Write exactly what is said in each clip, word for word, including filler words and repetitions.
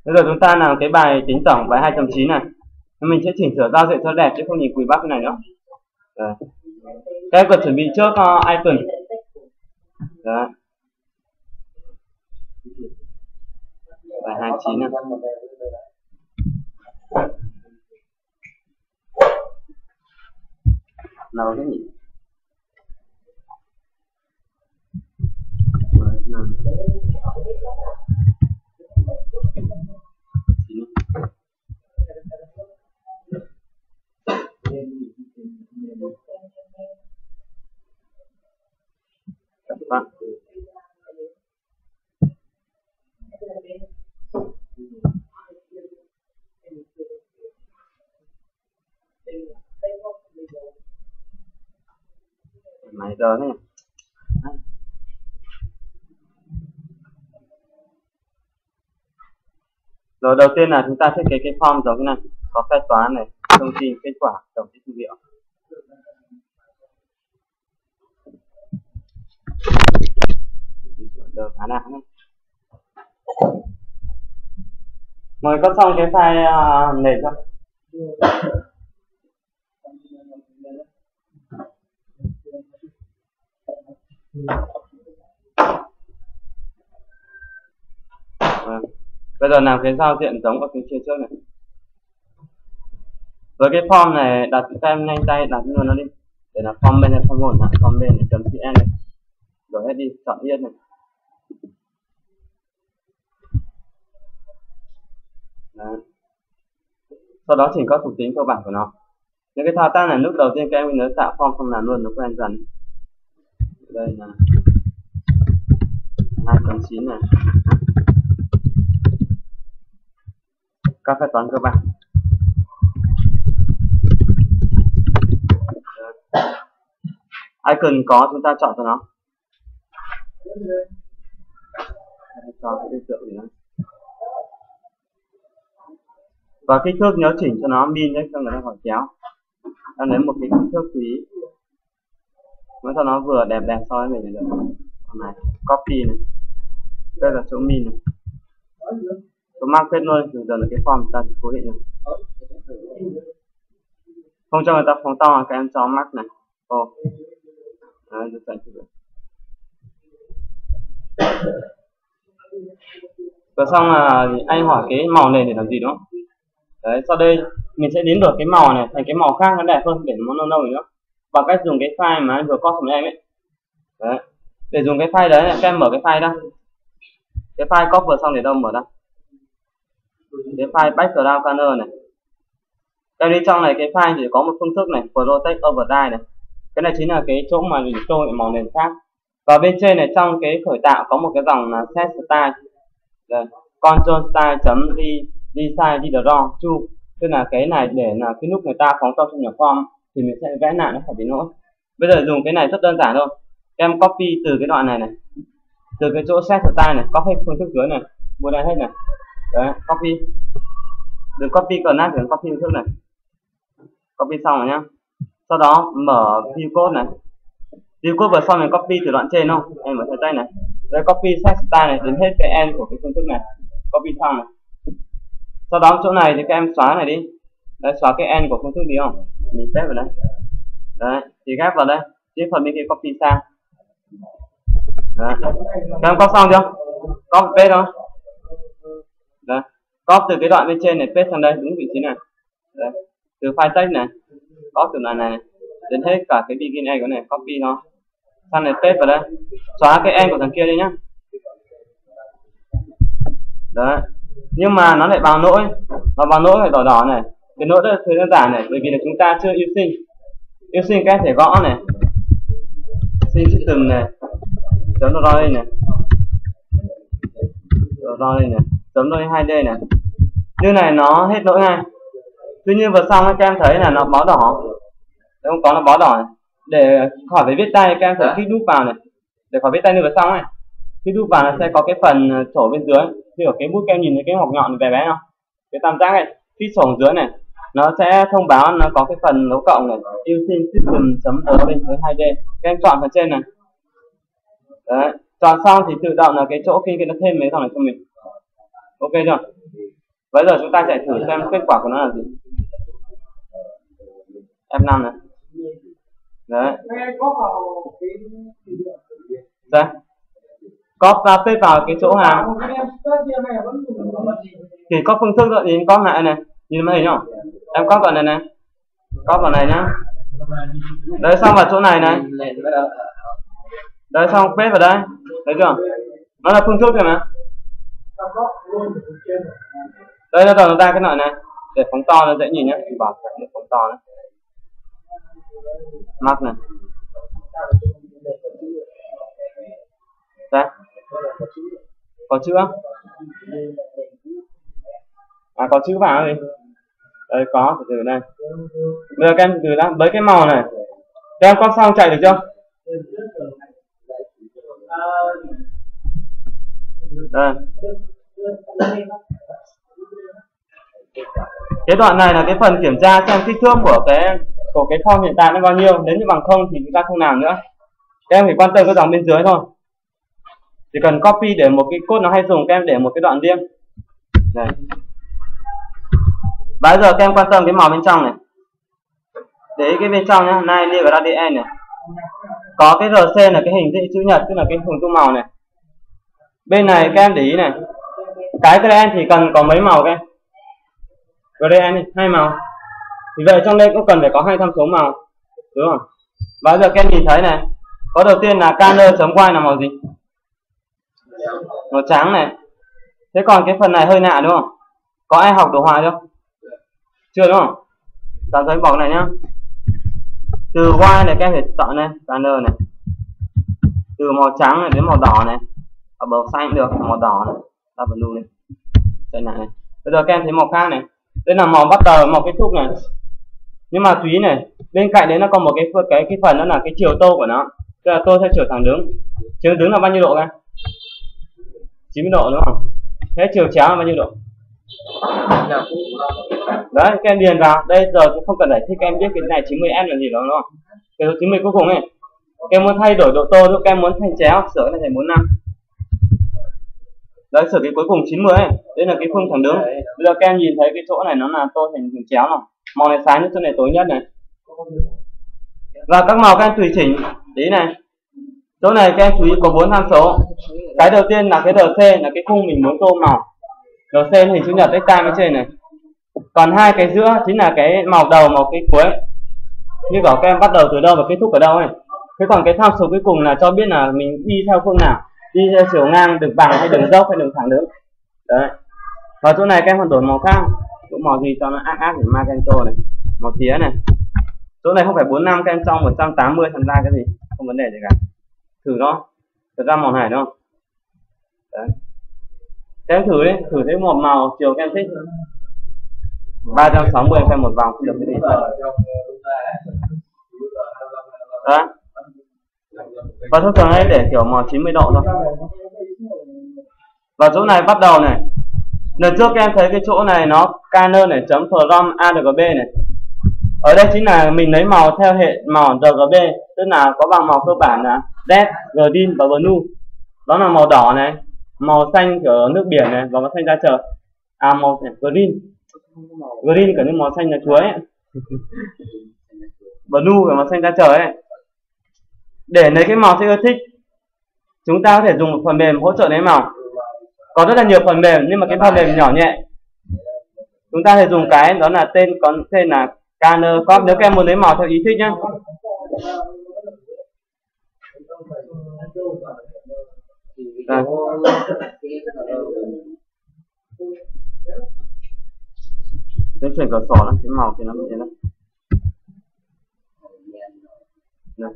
Bây giờ chúng ta làm cái bài tính tổng bài hai chấm chín này. Mình sẽ chỉnh sửa giao diện cho đẹp chứ không nhìn cùi bắp cái này nữa. Đấy. Các em cần chuẩn bị trước uh, icon. Đấy. Bài hai mươi chín này. Nào cái nhỉ? Vâng. Máy giờ này. Rồi đầu tiên là chúng ta thiết kế cái form giống thế này, có khai toán này, thông tin kết quả, tổng kết thương hiệu. Được khá nào này. Mời có xong cái file uh, nền không? Vâng. Bây giờ làm cái giao diện giống ở phía trên trước này. Với cái form này đặt các em nhanh tay đặt luôn nó đi. Để là form bên hay form một hả? Form bên chấm cn này. Rồi hết đi, chọn yên này. Đấy. Sau đó chỉnh các thuộc tính cơ bản của nó. Những cái thao tác này lúc đầu tiên các em nhớ tạo form không làm luôn nó quen dần. Đây là hai chấm chín này. Các phép toán cơ bản. Icon có chúng ta chọn cho nó. Cho cái đối tượng gì đó. Và kích thước nhớ chỉnh cho nó min nhé, cho người ta khỏi kéo. Ta lấy một cái kích thước tùy ý. Muốn cho nó vừa đẹp đẹp so với mình là được. Này, copy này. Đây là chỗ min này. Số mark kết luôn, dần dần là cái form ta cố định này. Không cho người ta phóng to, các em cho mark này. Ồ. Đấy, được chạy được. Và xong là anh hỏi cái màu nền để làm gì đó. Đấy, sau đây mình sẽ biến đổi cái màu này thành cái màu khác nó đẹp hơn để nó nâu nâu nữa. Bằng cách dùng cái file mà anh vừa copy cho em ấy. Đấy. Để dùng cái file đấy này, các em mở cái file ra. Cái file copy vừa xong để đâu mở ra. Cái file background color này. Cái đi trong này cái file thì có một phương thức này, protect override này. Cái này chính là cái chỗ mà mình tô màu nền khác. Và bên trên này trong cái khởi tạo có một cái dòng là set style. Đây, control style chấm design đi draw chu, tức là cái này để là cái lúc người ta phóng to trong nhà form thì mình sẽ vẽ lại nó khỏi bị lỗi. Bây giờ dùng cái này rất đơn giản thôi. Em copy từ cái đoạn này này, từ cái chỗ set style này, copy phương thức dưới này, buôn đây hết này. Đấy, copy. Đừng copy cần nát, đừng copy phương thức này. Copy xong rồi nhá. Sau đó mở view code này. View code vừa xong mình copy từ đoạn trên không? Em mở tay tay này. Đây copy set style này đến hết cái end của cái phương thức này. Copy xong này. Sau đó chỗ này thì các em xóa này đi. Đấy, xóa cái end của phương thức đi không? Mình paste vào đây. Đấy, thì ghép vào đây. Chứ phần bên kia copy sang. Đấy. Các em copy xong chưa? Copy paste thôi. Đấy. Copy từ cái đoạn bên trên này paste sang đây, đúng vị trí này. Đấy. Từ file text này. Copy từ đoạn này đến hết cả cái begin end của này, copy nó. Sang này paste vào đây. Xóa cái end của thằng kia đi nhá. Đấy. Nhưng mà nó lại báo lỗi, nó báo lỗi phải đỏ đỏ này. Cái lỗi rất đơn giản này, bởi vì là chúng ta chưa yêu sinh. Yêu sinh các em thể gõ này, sinh system này, chấm nó ra đây này, ra đây này, chấm đây hai D này. Như này nó hết lỗi ngay. Tuy nhiên vừa xong các em thấy là nó báo đỏ, đấy, không có nó báo đỏ này. Để khỏi phải viết tay các em phải kích đúp vào này, để khỏi viết tay như vừa xong này. Khi đúp vào nó sẽ có cái phần sổ bên dưới. Khi ở cái bút các em nhìn thấy cái hộp nhọn bé bé không? Cái tam giác này, khi sổ dưới này, nó sẽ thông báo nó có cái phần dấu cộng này, using system chấm ở bên dưới hai D. Các em chọn phần trên này. Đấy, chọn xong thì tự động là cái chỗ khi nó thêm mấy dòng này cho mình. Ok chưa? Bây giờ chúng ta chạy thử xem kết quả của nó là gì. F năm này. Đấy. Đây. Copy và paste vào cái chỗ hàm. Thì có phương thức rồi, nhìn copy lại này. Nhìn màn hình không? Em copy vào này này. Copy vào này nhá. Đấy, xong vào chỗ này này. Đấy, xong paste vào đây. Thấy chưa? Nó là phương thức rồi mà. Đây là tờ ra cái loại này để phóng to nó dễ nhìn nhé, thì bảo để phóng to đấy. Mắt này. Đây. Có chữ không? À, có chữ vào đi. Đây có, từ từ này. Bây giờ các em từ đã với cái màu này. Các em có xong chạy được chưa? Đây. Cái đoạn này là cái phần kiểm tra xem kích thước của cái của cái form hiện tại nó bao nhiêu. Nếu như bằng không thì chúng ta không làm nữa. Các em phải quan tâm cái dòng bên dưới thôi. Chỉ cần copy để một cái code nó hay dùng, các em để một cái đoạn riêng. Này. Bây giờ các em quan tâm cái màu bên trong này. Để ý cái bên trong nhá, này liệt gradient này. Có cái rờ xê là cái hình chữ nhật, tức là cái hình tô màu này. Bên này các em để ý này. Cái gradient thì cần có mấy màu các em? Gradient này, hai màu. Vì vậy trong đây cũng cần phải có hai tham số màu. Đúng không? Và bây giờ các em nhìn thấy này. Có đầu tiên là color.y là màu gì? Màu trắng này. Thế còn cái phần này hơi lạ đúng không? Có ai học đồ họa chưa? Chưa đúng không? Tạo giấy bỏ này nhá. Từ y này các em phải chọn này, color này. Từ màu trắng này đến màu đỏ này. Ở màu xanh được, màu đỏ này. Ta vẫn lưu này. Đây này này. Bây giờ các em thấy màu khác này. Đây là màu bắt đầu, màu kết thúc này. Nhưng mà chú ý này, bên cạnh đấy nó còn một cái cái cái phần đó là cái chiều tô của nó. Tức là tô theo chiều thẳng đứng. Chiều đứng là bao nhiêu độ các? chín mươi độ đúng không? Thế chiều chéo là bao nhiêu độ? Đấy, các em điền vào. Đây giờ cũng không cần giải thích, các em biết cái này chín mươi em là gì đó đúng không? Cái số chín mươi cuối cùng này. Các em muốn thay đổi độ tô, các em muốn thành chéo, sửa cái này thành bốn mươi lăm. Đấy, sửa cái cuối cùng chín mươi ấy. Đây là cái phương thẳng đứng. Bây giờ các em nhìn thấy cái chỗ này nó là tô thành hình chéo nào. Màu này sáng nhất, chỗ này tối nhất này. Và các màu các em tùy chỉnh. Đấy này. Chỗ này các em chú ý có bốn tham số. Cái đầu tiên là cái rờ xê, là cái khung mình muốn tô màu. rờ xê hình chữ nhật rectangle bên trên này. Còn hai cái giữa chính là cái màu đầu, màu cái cuối. Như bảo các em bắt đầu từ đâu và kết thúc ở đâu ấy. Thế còn cái tham số cuối cùng là cho biết là mình đi theo phương nào. Đi theo chiều ngang, đường bằng hay đường dốc hay đường thẳng đứng. Đấy. Và chỗ này các em còn đổi màu khác. Chỗ màu gì cho nó ác ác để magenta này. Màu tía này. Chỗ này không phải bốn mươi lăm, các em trong một trăm tám mươi tham gia cái gì. Không vấn đề gì cả. Thử đó. Thật ra màu này đúng không? Đấy. Các em thử đi, thử thấy một màu chiều các em thích. ba trăm sáu mươi xem một vòng không được cái gì. Đó. Và thông thường ấy để kiểu màu chín mươi độ thôi. Và chỗ này bắt đầu này. Lần trước các em thấy cái chỗ này nó color này chấm from argb này. Ở đây chính là mình lấy màu theo hệ màu rờ giê bê, tức là có bằng màu cơ bản là red, green và blue. Đó là màu đỏ này, màu xanh kiểu nước biển này và màu xanh da trời. À màu này, green. Green kiểu như màu xanh là chuối ấy. Blue là màu xanh da trời ấy. Để lấy cái màu theo yêu thích, chúng ta có thể dùng một phần mềm hỗ trợ lấy màu. Có rất là nhiều phần mềm nhưng mà cái phần mềm nhỏ nhẹ. Chúng ta thể dùng cái đó là tên có tên là Color Corp nếu các em muốn lấy màu theo ý thích nhé. À. Cái chuyển cửa sổ lắm, cái màu thì nó như thế này. Đây.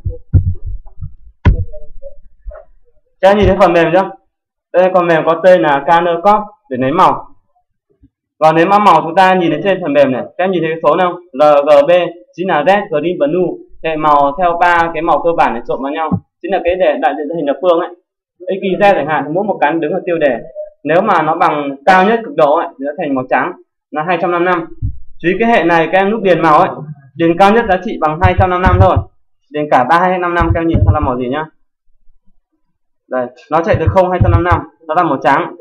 Các em nhìn thấy phần mềm chưa? Đây phần mềm có tên là Color Corp để lấy màu. Và nếu mà màu chúng ta nhìn thấy trên phần mềm này, các em nhìn thấy cái số nào? rờ giê bê chính là red, green, blue. Hệ màu theo ba cái màu cơ bản để trộn vào nhau. Chính là cái để đại diện hình lập phương ấy. ích i dét chẳng hạn, mỗi một cánh đứng ở tiêu đề. Nếu mà nó bằng cao nhất cực độ ấy, thì nó thành màu trắng là hai trăm năm mươi lăm. Chú ý cái hệ này các em lúc điền màu ấy, điền cao nhất giá trị bằng hai trăm năm mươi lăm thôi. Điền cả ba hay năm mươi lăm các em nhìn xem là màu gì nhá. Đây, nó chạy từ không hai trăm năm mươi lăm, nó là màu trắng.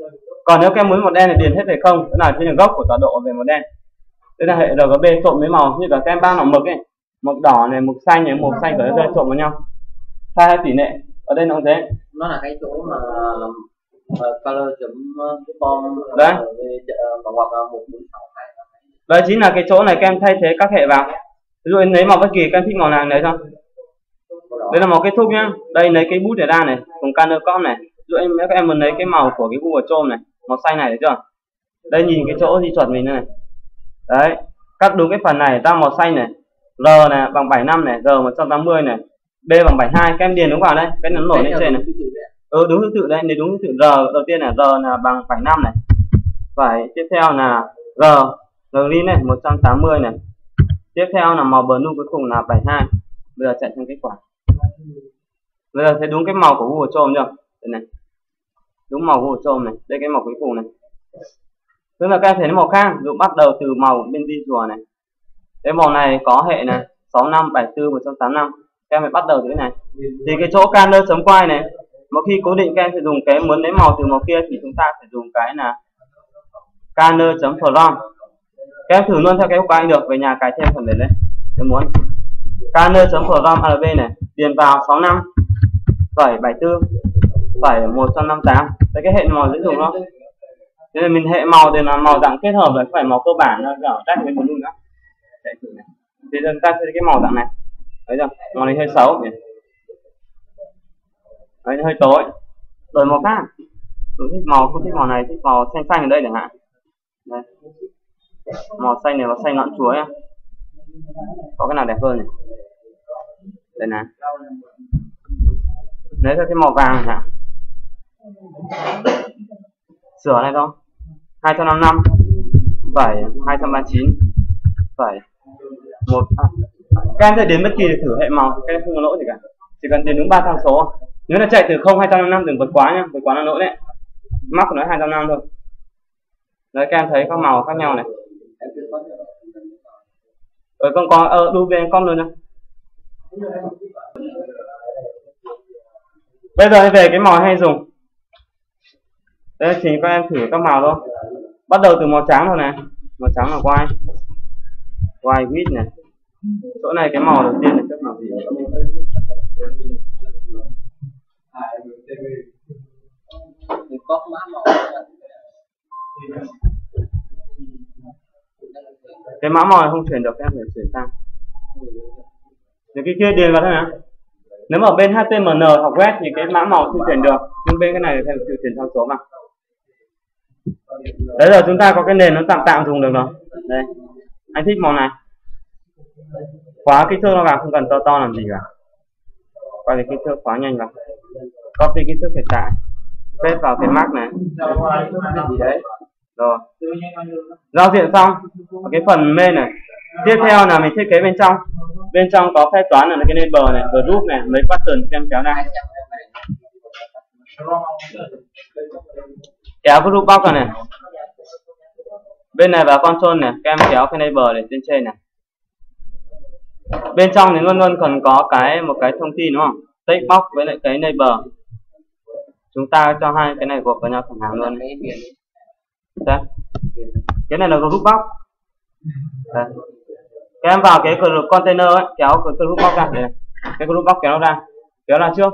Còn nếu các em muốn màu đen thì điền hết về không, tức là trên là gốc của tọa độ về màu đen. Đây là hệ rờ giê bê trộn với màu như là các em bao màu mực ấy, mực đỏ này, mực xanh này, màu xanh của nó trộn vào nhau, sai hai tỷ lệ. Ở đây nó cũng thế. Nó là cái chỗ mà uh, color chấm form đấy và hoặc là một bốn sáu hai. Đấy chính là cái chỗ này các em thay thế các hệ vào. Ví dụ em lấy màu bất kỳ, các em thích màu nào lấy thôi. Đây là màu kết thúc nhá. Đây lấy cái bút để ra này, cùng color com này. Ví dụ em các em muốn lấy cái màu của cái Google Chrome này, màu xanh này, thấy chưa? Đây nhìn cái chỗ di chuột mình này. Đấy, cắt đúng cái phần này ra màu xanh này. R này bằng bảy mươi lăm này, R một trăm tám mươi này, B bằng bảy mươi hai, các em điền đúng vào đây, cái nó nổi lên trên này. Ừ đúng thứ tự đây, nếu đúng thứ tự R đầu tiên là R là bằng bảy mươi lăm này. Phải, tiếp theo là R, R green này một trăm tám mươi này. Tiếp theo là màu blue cuối cùng là bảy mươi hai. Bây giờ chạy sang kết quả. Bây giờ thấy đúng cái màu của Google Chrome chưa? Đây này. Đúng màu Google Chrome này, đây cái màu cuối cùng này. Tức là các em thấy màu khác, ví dụ bắt đầu từ màu bên di rùa này. Cái màu này có hệ này sáu năm, bảy tư, một trăm tám mươi lăm. Các em phải bắt đầu từ cái này. Thì cái chỗ color chấm quay này, một khi cố định các em sẽ dùng cái muốn lấy màu từ màu kia thì chúng ta phải dùng cái là color chấm from. Các em thử luôn theo cái của anh được, về nhà cài thêm phần mềm lên. Nếu muốn color chấm from a bê này, điền vào sáu năm, phẩy bảy tư, phẩy một trăm năm mươi tám. Đấy cái hệ màu dễ dùng đó. Thế nên mình hệ màu thì là màu dạng kết hợp với phải màu cơ bản nó ở đắt với blue nữa. Để thử này. Thì chúng ta sẽ cái màu dạng này. Thấy chưa? Màu này hơi xấu nhỉ. Đấy hơi tối. Đổi màu khác. Tôi thích màu, không thích màu này, thích màu xanh xanh ở đây chẳng hạn. Đây. Màu xanh này màu xanh ngọn chuối á. Có cái nào đẹp hơn nhỉ? Đây này. Lấy ra cái màu vàng này hả? Sửa này không? hai trăm năm mươi lăm, phẩy hai trăm ba mươi chín, phẩy một. À, các em sẽ đến bất kỳ để thử hệ màu, các em không có lỗi gì cả. Chỉ cần điền đúng ba tham số. Nếu là chạy từ không hai trăm năm mươi lăm đừng vượt quá nhá, vượt quá là lỗi đấy. Mắc của nó hai trăm năm mươi thôi. Đấy các em thấy các màu khác nhau này. Rồi con có ờ đu về con luôn nè. Bây giờ về cái màu hay dùng. Đây thì các em thử các màu thôi. Bắt đầu từ màu trắng thôi này. Màu trắng là white. White with này. Chỗ này cái màu đầu tiên là chất màu gì? Cái mã màu này không chuyển được, em phải chuyển sang. Thì cái kia điền vào thôi nè. Nếu mà bên hát tê em lờ hoặc web thì cái mã màu không chuyển được, nhưng bên cái này thì phải chuyển sang số vào. Đấy giờ chúng ta có cái nền nó tạm tạm dùng được rồi. Đây, anh thích màu này. Khóa kích thước nó vào, không cần to to làm gì cả. Quay về kích thước khóa nhanh vào. Copy kích thước hiện tại. Paste vào cái mark này. Gì đấy. Rồi. Giao diện xong. Ở cái phần main này. Tiếp theo là mình thiết kế bên trong. Bên trong có phép toán là cái neighbor này, group này, mấy button em kéo ra. Kéo group box ra này. Bên này vào control này, các em kéo cái neighbor để trên trên này. Bên trong thì luôn luôn còn có cái một cái thông tin đúng không? Text box với lại cái neighbor. Chúng ta cho hai cái này gộp vào nhau thẳng hàng luôn. Đấy. Cái này là group box. Đấy. Các em vào cái group container ấy, kéo cái group box ra đây này. Cái group box kéo nó ra. Kéo ra trước.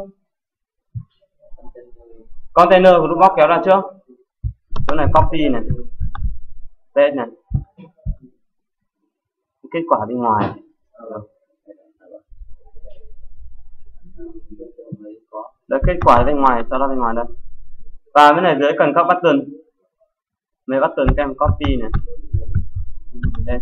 Container group box kéo ra trước. Chỗ này copy này. Paste này. Kết quả bên ngoài. Đấy, kết quả bên ngoài, cho nó bên ngoài đây. Và bên này dưới cần các button. Mấy button các em copy này. Đây.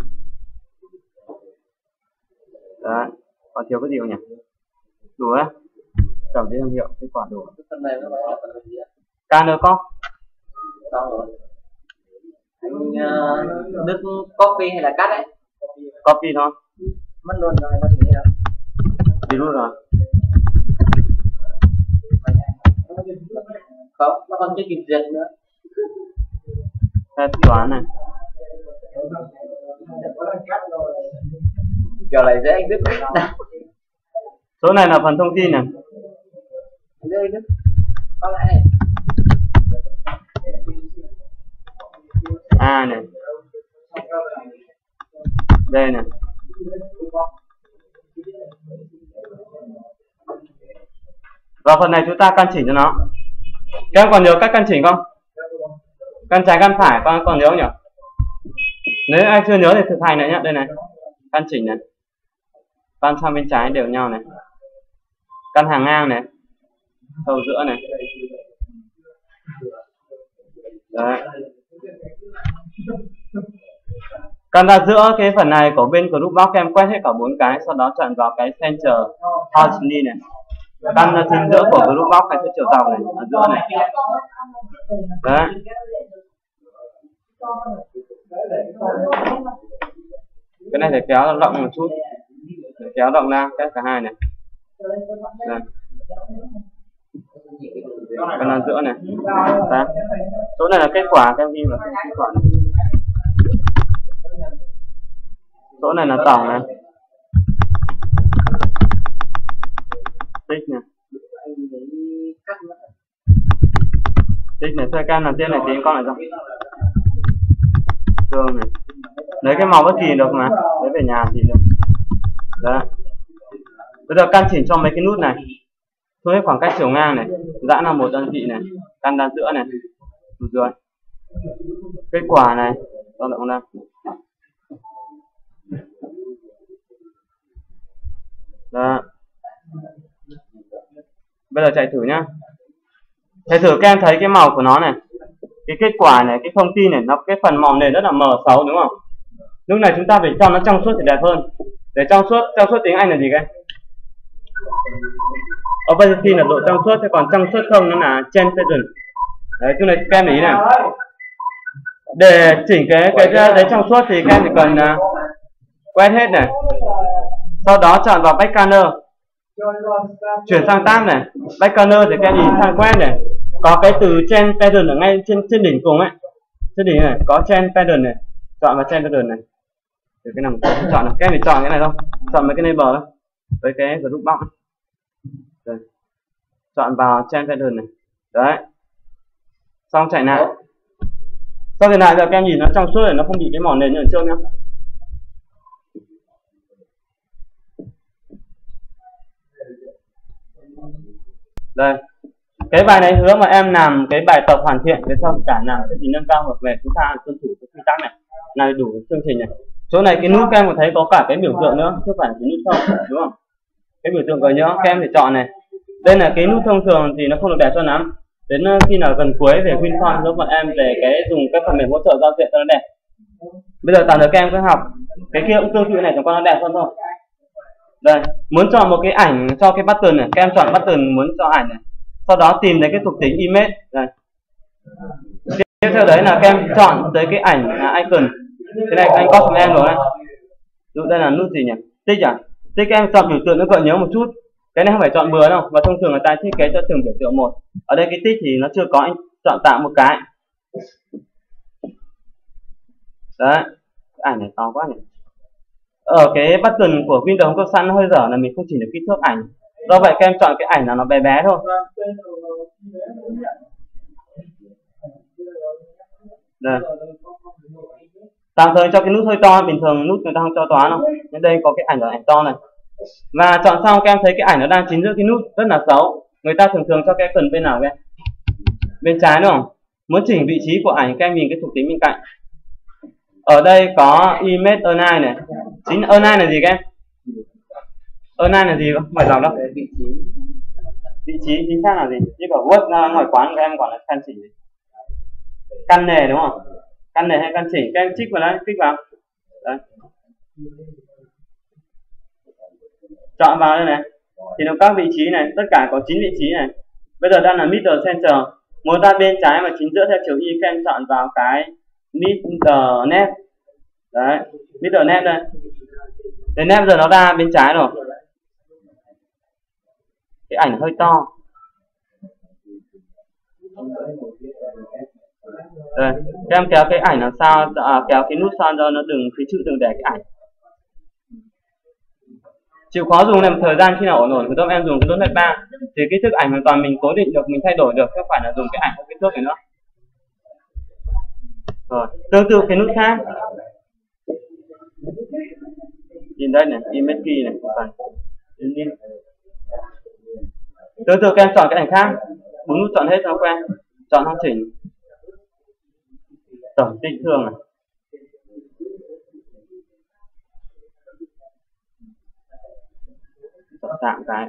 Đấy, còn thiếu cái gì không nhỉ? Đủ đấy. Cầm cái thương hiệu, kết quả đủ. Phần này nó là phần gì ạ? Scanner cop. Sao rồi? Anh uh, Đức copy hay là cắt đấy? Copy thôi. Mất luôn rồi, mất gì đâu. Đi luôn rồi. Không, nó còn chưa kịp duyệt nữa. Phép toán này. Kiểu này dễ anh Đức. Số này là phần thông tin này. Đây Đức. Có lại này. hai này, đây này. Và phần này chúng ta căn chỉnh cho nó. Các em còn nhớ cách căn chỉnh không? Căn trái căn phải con còn nhớ không nhỉ? Nếu ai chưa nhớ thì thực hành lại nhé. Đây này, căn chỉnh này, căn sang bên trái đều nhau này, căn hàng ngang này, sâu giữa này. Đấy. Căn ra giữa cái phần này của bên group box, em quét hết cả bốn cái, sau đó chọn vào cái center horizontally này. Căn ra chính giữa của group box hay chiều dọc này, ở giữa này. Đấy. Cái này phải kéo rộng một chút, để kéo rộng ra các cả hai này. Đây. Căn ra giữa này. Đấy. Chỗ này là kết quả, các em ghi vào kết quả này. Chỗ này là tổng này, tích này, tích này, thuê cam là tiên này, tính con này không? Tương này, lấy cái màu bất kỳ được mà, lấy về nhà thì được. Đấy. Bây giờ căn chỉnh cho mấy cái nút này, thu hết khoảng cách chiều ngang này, giãn là một đơn vị này, căn ra giữa này, dưới. Kết quả này, cho động ra. Đó. Bây giờ chạy thử nhá. Chạy thử các em thấy cái màu của nó này, cái kết quả này, cái thông tin này, nó cái phần màu nền rất là mờ xấu đúng không? Lúc này chúng ta phải cho nó trong suốt thì đẹp hơn. Để trong suốt, trong suốt tiếng Anh là gì các em? Opacity là độ trong suốt, thế còn trong suốt không nó là transparent. Đấy, chỗ này các em ý này. Để chỉnh cái cái đấy trong suốt thì các em chỉ cần uh, quét hết này. Sau đó chọn vào background, chuyển sang tab này, background thì các em nhìn sang quét này, có cái từ change pattern ở ngay trên trên đỉnh cùng ấy, trên đỉnh này có change pattern này, chọn vào change pattern này. Từ cái nào chọn này, các em phải chọn cái này không? Chọn mấy cái neighbor thôi, với cái group box. Rồi. Chọn vào change pattern này, đấy, xong chạy lại. Sau khi lại giờ các em nhìn nó trong suốt này, nó không bị cái màu nền ở trên nhá. Đây, cái bài này hứa mà em làm cái bài tập hoàn thiện để sau cả làm chương trình nâng cao học về chúng ta tuân thủ cái quy tắc này là đủ chương trình này. Chỗ này cái nút các em có thấy có cả cái biểu tượng nữa chứ không phải cái nút không, đúng không? Cái biểu tượng gợi nhớ các em phải chọn này. Đây là cái nút thông thường thì nó không được đẹp cho lắm. Đến khi nào gần cuối về WinFont hướng bọn em về cái dùng các phần mềm hỗ trợ giao diện cho nó đẹp. Bây giờ tạm thời các em cứ học cái kia cũng tương tự này, chẳng qua nó đẹp hơn thôi. Đây, muốn chọn một cái ảnh cho cái button này, các em chọn button muốn cho ảnh này. Sau đó tìm đến cái thuộc tính image. Đây. Tiếp theo đấy là các em chọn tới cái ảnh là icon. Cái này anh có em rồi đấy. Dụ đây là nút gì nhỉ? Tích à? Tích các em chọn biểu tượng nó gợi nhớ một chút. Cái này không phải chọn bừa đâu, và thông thường người ta thiết kế cho từng biểu tượng một. Ở đây cái tích thì nó chưa có, anh chọn tạo một cái. Đấy, ảnh này to quá nhỉ. Ở cái button của Windows không có sẵn, nó hơi dở là mình không chỉnh được kích thước ảnh. Do vậy các em chọn cái ảnh là nó bé bé thôi. Đây. Tạm thời cho cái nút hơi to, bình thường nút người ta không cho to đâu. Nhưng đây có cái ảnh là ảnh to này. Và chọn xong các em thấy cái ảnh nó đang chính giữa cái nút rất là xấu. Người ta thường thường cho cái phần bên nào vậy? Bên trái đúng không? Muốn chỉnh vị trí của ảnh các em nhìn cái thuộc tính bên cạnh. Ở đây có image align này. Chính align là gì các em? Align là gì không? Ngoài dòng đâu? Vị trí. Vị trí chính xác là gì? Như kiểu word ra ngoài quán các em gọi là căn chỉnh. Căn nề đúng không? Căn nề hay căn chỉnh, các em trích vào đấy, kích vào. Đấy. Chọn vào đây này. Thì nó các vị trí này, tất cả có chín vị trí này. Bây giờ đang là middle center. Muốn ra bên trái và chính giữa theo chiều y, các em chọn vào cái middle net. Đấy, middle net đây. Đến net giờ nó ra bên trái rồi. Cái ảnh hơi to. Đây, các em kéo cái ảnh làm sao, à, kéo cái nút sao cho nó đừng, cái chữ đừng để cái ảnh. Chịu khó dùng làm thời gian khi nào ổn ổn, thì giúp em dùng cái nút F ba thì kích thước ảnh hoàn toàn mình cố định được, mình thay đổi được, không phải là dùng cái ảnh có kích thước này nữa. Rồi tương tự cái nút khác, in đây này, image key này, phần in, in. Tương tự các em chọn cái ảnh khác, bốn nút chọn hết cho nó quen, chọn hoàn chỉnh, tổng kích thước này, chọn tạm cái.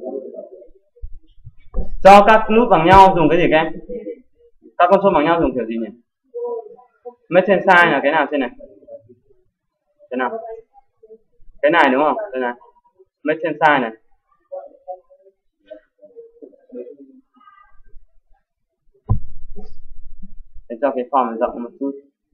Cho các nút bằng nhau dùng cái gì các em? Các con số bằng nhau dùng kiểu gì nhỉ? Make trên size là cái nào trên này? Cái nào? Cái này đúng không? Đây này. Make trên size này. Để cho cái form này rộng một chút.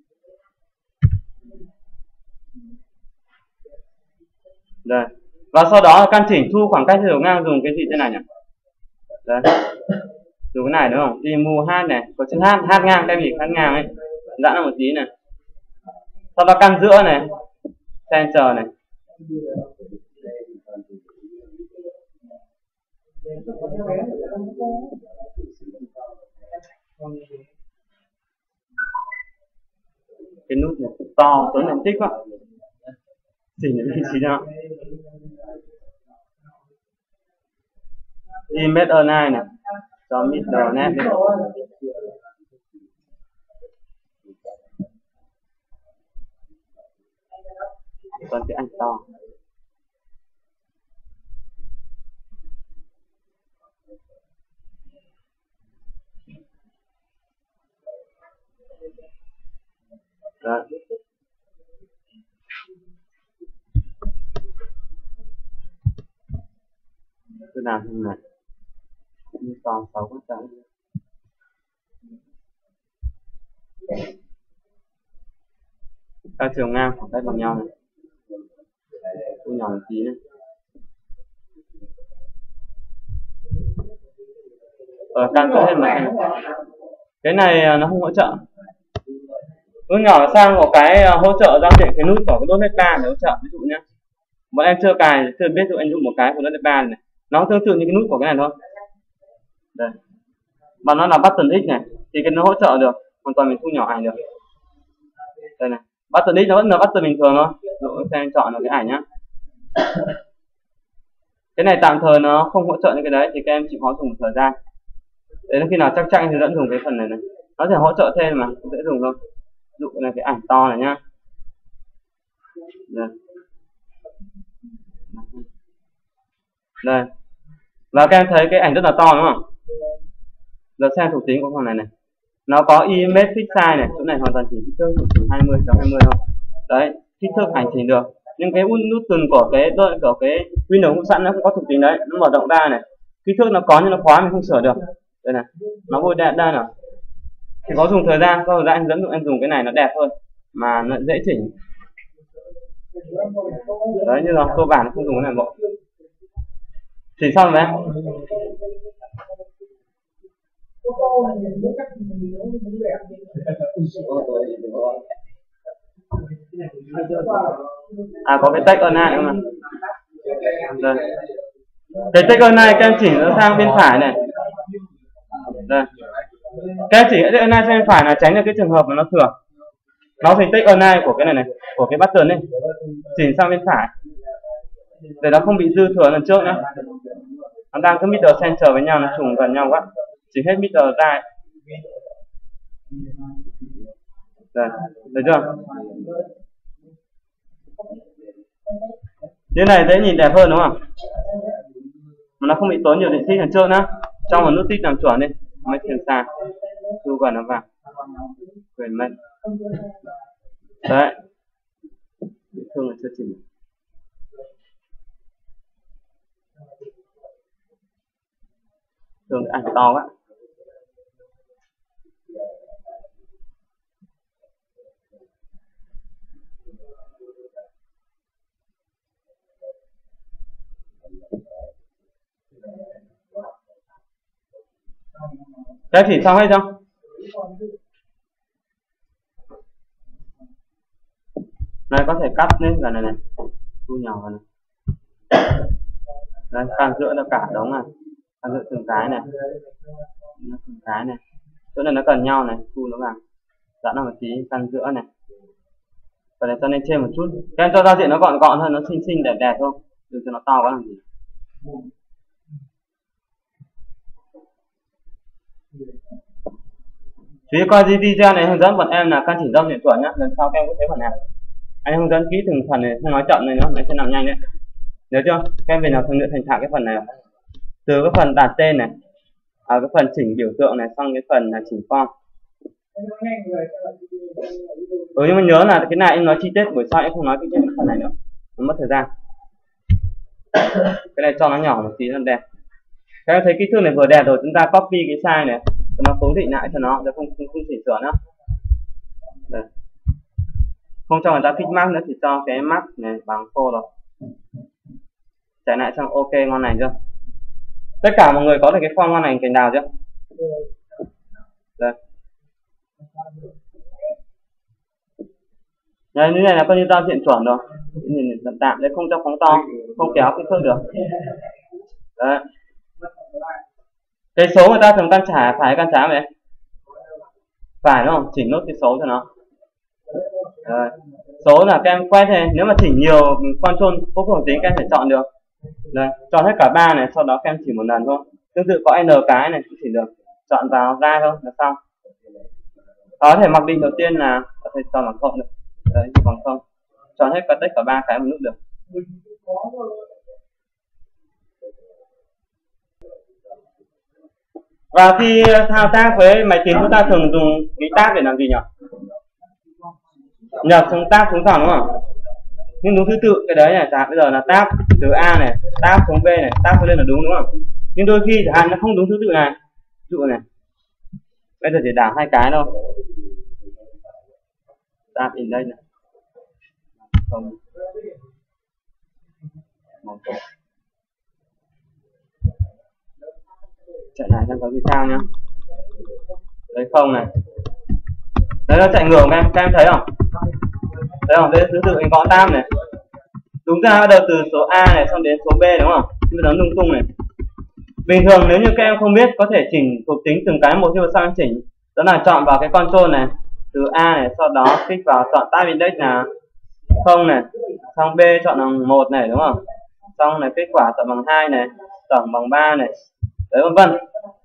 Đây. Và sau đó căn chỉnh thu khoảng cách chiều ngang dùng cái gì thế này nhỉ? Đấy. Dùng cái này đúng không? Remove hát này, có chữ hát, hát ngang cái gì hát ngang ấy. Giãn ra một tí này. Sau đó căn giữa này, center này. Cái nút này to, tối này tích quá. Chỉnh cái vị trí nào? Image align này, cho middle net đi. Còn cái ảnh to. Đấy. Cứ làm như này. Như to sáu cái trắng. Các chiều ngang khoảng cách bằng nhau này. Thu nhỏ một tí này. Ở căn cứ thêm này. Cái này nó không hỗ trợ. Nút nhỏ sang một cái hỗ trợ giao diện cái nút của cái .NET ba để hỗ trợ, ví dụ nhé. Bọn em chưa cài, chưa biết dụ anh dùng một cái của .NET ba này. Nó tương tự như cái nút của cái này thôi. Đây. Và nó là button X này, thì cái nó hỗ trợ được, hoàn toàn mình thu nhỏ ảnh được. Đây này, button X nó vẫn là button bình thường thôi. Dụ xem chọn được cái ảnh nhá. Cái này tạm thời nó không hỗ trợ những cái đấy thì các em chịu khó dùng một thời gian. Đến khi nào chắc chắn thì dẫn dùng cái phần này này. Nó sẽ hỗ trợ thêm mà, cũng dễ dùng thôi. Ví dụ là cái ảnh to này nhá. Đây. Đây. Và các em thấy cái ảnh rất là to đúng không? Giờ xem thuộc tính của phần này này. Nó có image fix size này, chỗ này hoàn toàn chỉ kích thước từ hai mươi đến hai mươi thôi. Đấy, kích thước ảnh chỉnh được. Nhưng cái nút của cái của cái Windows cũng sẵn nó cũng có thuộc tính đấy, nó mở rộng ra này. Kích thước nó có nhưng nó khóa mình không sửa được. Đây này, nó vui đa đa nào. Thì có dùng thời gian, sau thời gian dẫn dụ em dùng cái này nó đẹp hơn mà nó dễ chỉnh. Đấy, như là cơ bản không dùng cái này bộ. Chỉnh xong rồi đấy. À có cái text online không ạ? Đây. Cái text online các em chỉnh nó sang bên phải này. Đây. Các em chỉnh text online sang bên phải là tránh được cái trường hợp mà nó thừa. Nó thành text online của cái này này, của cái button này. Chỉnh sang bên phải. Để nó không bị dư thừa lần trước nữa. Nó đang cứ middle center với nhau, nó trùng gần nhau quá. Chỉnh hết middle ra. Đây, được chưa? Như này dễ nhìn đẹp hơn đúng không? Mà nó không bị tốn nhiều diện tích lần trước nữa. Trong một nút tích làm chuẩn đi, mới chuyển sang. Thu gần nó vào. Quyền mệnh. Đấy. Thương là chưa chỉnh. Thương ảnh to quá. Cái chỉ xong hết không? Này có thể cắt lên gần này này, thu nhỏ vào này. Đây, càng giữa nó cả đống này, càng giữa từng cái này, nó từng cái này, chỗ này nó cần nhau này, thu nó vào. giãn ra một tí, căn giữa này. Phần này cho lên trên một chút. Các em cho giao diện nó gọn gọn thôi, nó xinh xinh đẹp đẹp thôi, đừng cho nó to quá làm gì. Chú ý coi video này hướng dẫn bọn em là căn chỉnh giao diện chuẩn nhá, lần sau các em có thấy phần nào. Anh hướng dẫn kỹ từng phần này, không nói chậm này nữa, nó sẽ làm nhanh đấy. Nhớ chưa? Các em về nào thường luyện thành thạo cái phần này. Từ cái phần đặt tên này, à, cái phần chỉnh biểu tượng này, xong cái phần là chỉnh form. Ừ, nhưng mà nhớ là cái này em nói chi tiết, buổi sau em không nói cái phần này nữa, nó mất thời gian. Cái này cho nó nhỏ một tí nó đẹp. Các em thấy kích thước này vừa đẹp rồi, chúng ta copy cái size này, nó cố định lại cho nó, để không không, không chỉnh sửa nữa. Đây. Không cho người ta kích mark nữa, chỉ cho cái mark này bằng phô rồi. Chạy lại xong ok, ngon lành chưa? Tất cả mọi người có được cái form ngon lành cành đào chưa? Đây. Đây, như này là coi như giao diện chuẩn rồi. Nhìn tạm đấy, không cho phóng to, không kéo kích thước được. Đấy. Cái số người ta thường căn trả phải căn trả vậy? Phải đúng không? Chỉnh nốt cái số cho nó. Đấy. Số là các em quét này, nếu mà chỉnh nhiều control vô cùng tính các em phải chọn được. Đây, chọn hết cả ba này, sau đó các em chỉ một lần thôi. Tương tự có n cái này cũng chỉ được. Chọn vào ra thôi là xong. Có thể mặc định đầu tiên là có thể chọn bằng không được. Đấy, bằng không. Chọn hết cả tất cả ba cái một lúc được. Và khi thao tác với máy tính chúng ta thường dùng cái tab để làm gì nhỉ? Nhập xuống tab xuống dòng đúng không? Nhưng đúng thứ tự cái đấy này, chẳng bây giờ là tab từ A này, tab xuống B này, tab lên là đúng đúng không? Nhưng đôi khi chẳng hạn nó không đúng thứ tự này. Ví dụ này. Bây giờ chỉ đảo hai cái thôi. Tab in đây này. Không. Chạy lại xem có gì sao nhá. Đấy không này. Đấy nó chạy ngược em, các em thấy không? Thấy không? Đây thứ tự anh gõ tab này. Đúng ra bắt đầu từ số A này xong đến số B đúng không? Nhưng mà nó lung tung này. Bình thường nếu như các em không biết có thể chỉnh thuộc tính từng cái một, nhưng mà sao em chỉnh? Đó là chọn vào cái control này, từ A này, sau đó kích vào chọn tab index là không này, xong B chọn bằng một này đúng không? Xong này kết quả chọn bằng hai này, tổng bằng ba này. Đấy vân vân.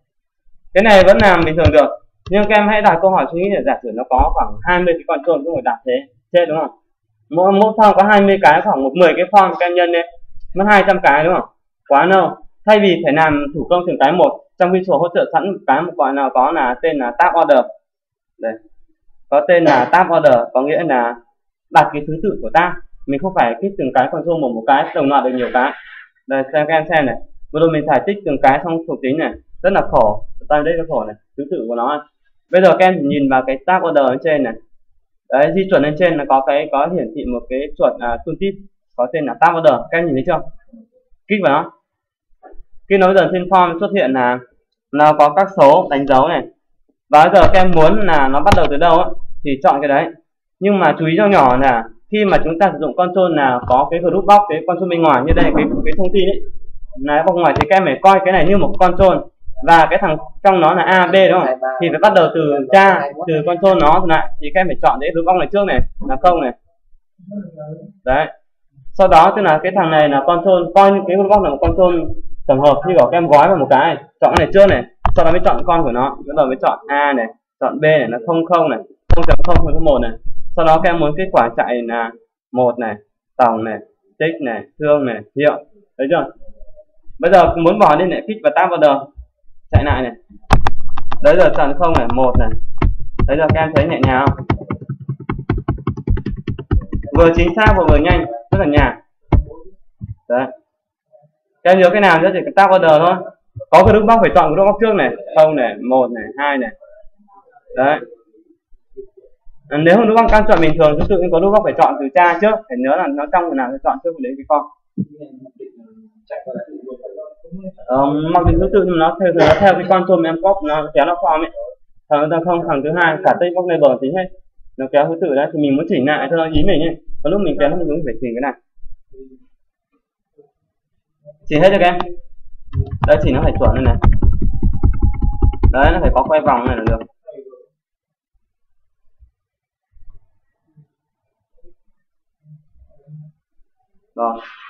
Cái này vẫn làm bình thường được. Nhưng các em hãy đặt câu hỏi suy nghĩ để giả sử nó có khoảng hai mươi cái control không phải đặt thế, chết đúng không? Mỗi mỗi form có hai mươi cái, khoảng một mười cái form các em nhân lên, mất hai trăm cái đúng không? Quá lâu. Thay vì phải làm thủ công từng cái một, trong Visual hỗ trợ sẵn cái một gọi nào có là tên là tab order. Đây. Có tên là tab order, có nghĩa là đặt cái thứ tự của tab. Mình không phải kích từng cái control một một cái đồng loạt được nhiều cái. Đây xem các em xem này. Vừa rồi mình giải thích từng cái trong thuộc tính này, rất là khổ. Tại đây là khổ này, thứ tự của nó. Bây giờ các em nhìn vào cái tab order ở trên này. Đấy, di chuẩn lên trên là có cái có hiển thị một cái chuột uh, tooltip có tên là tab order, các em nhìn thấy chưa? Kích vào nó. Khi nó dần trên form xuất hiện là nó có các số đánh dấu này. Và bây giờ các em muốn là nó bắt đầu từ đâu ấy, thì chọn cái đấy. Nhưng mà chú ý cho nhỏ là khi mà chúng ta sử dụng control nào có cái group box, cái control bên ngoài như đây, cái cái thông tin ấy là bên ngoài, thì các em phải coi cái này như một control và cái thằng trong nó là A, B đúng không? Thì phải bắt đầu từ cha, từ control nó lại, thì các em phải chọn cái group box này trước này là không này. Đấy. Sau đó tức là cái thằng này là control, coi như cái group box là một control tổng hợp, như kiểu các em gói vào một cái, chọn cái này trước này, sau đó mới chọn con của nó, bắt đầu mới chọn A này, chọn B này là không không này, không chấm không không chấm một này. Sau đó các em muốn kết quả chạy là một này, tổng này, tích này, thương này, hiệu. Thấy chưa? Bây giờ muốn bỏ đi lại kích vào tab order, chạy lại này. Đấy giờ chọn không này, một này. Đấy giờ các em thấy nhẹ nhàng không? Vừa chính xác và vừa nhanh, rất là nhàn. Đấy. Các em nhớ cái nào nữa thì cái tab order thôi. Có cái group box phải chọn group box trước này, không này, một này, hai này. Đấy. Nếu không group box các chọn bình thường, thứ tự nhưng có group box phải chọn từ cha trước, phải nhớ là nó trong nào phải chọn trước để cái con. Ờ, mặc định thứ tự nhưng nó theo nó theo cái control em pop nó kéo nó form ấy. Thằng ta không, thằng thứ hai cả tây box label tính hết. Nó kéo thứ tự đấy thì mình muốn chỉnh lại theo ý mình ấy. Có lúc mình kéo không đúng phải chỉnh cái này. Chỉnh hết cho các em. Đấy chỉnh nó phải chuẩn lên này. Đấy nó phải có quay vòng này là được. Rồi.